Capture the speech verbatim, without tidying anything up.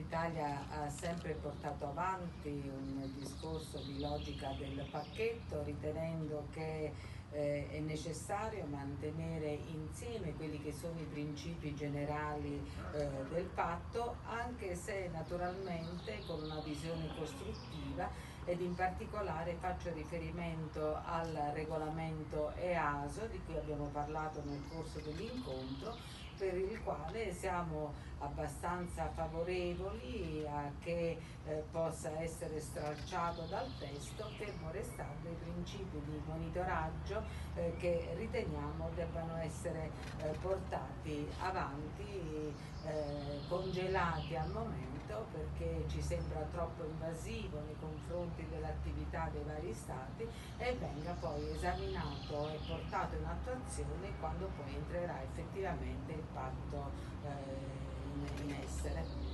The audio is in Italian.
l'Italia ha sempre portato avanti un discorso di logica del pacchetto, ritenendo che eh, è necessario mantenere insieme quelli che sono i principi generali eh, del patto, anche se naturalmente con una visione costruttiva, ed in particolare faccio riferimento al regolamento E A S O di cui abbiamo parlato nel corso dell'incontro, per il quale siamo abbastanza favorevoli a che eh, possa essere stralciato dal testo, fermo restando i principi di monitoraggio eh, che riteniamo debbano essere eh, portati avanti, eh, congelati al momento, perché ci sembra troppo invasivo nei confronti dell'attività dei vari stati, e venga poi esaminato e portato in attuazione quando poi entrerà effettivamente il patto eh, in, in essere.